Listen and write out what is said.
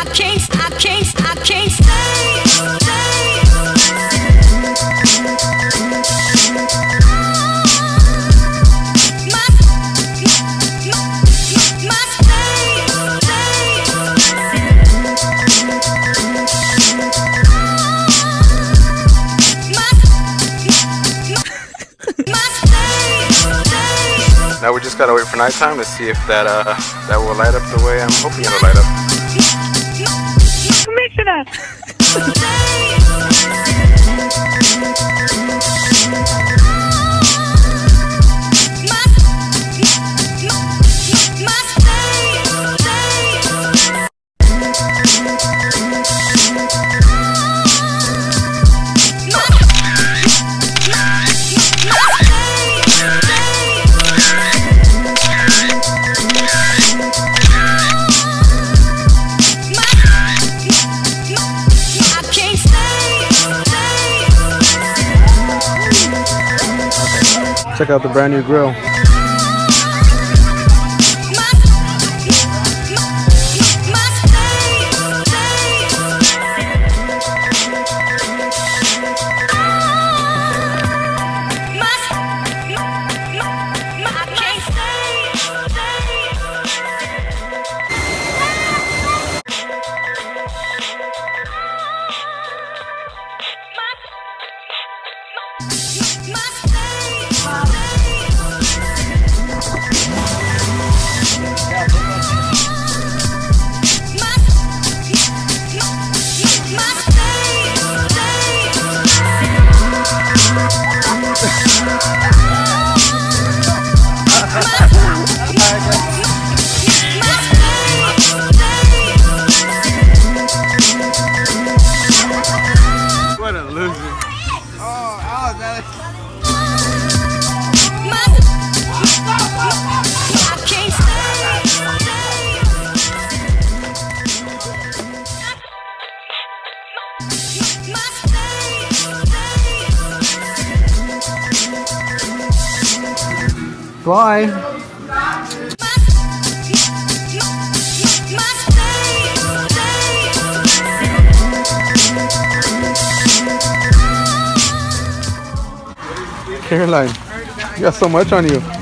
can't stay. Now we just gotta wait for nighttime to see if that will light up the way I'm hoping it'll light up. Commissioner! Check out the brand new grill. What a loser. Bye. Caroline, you got so much on you.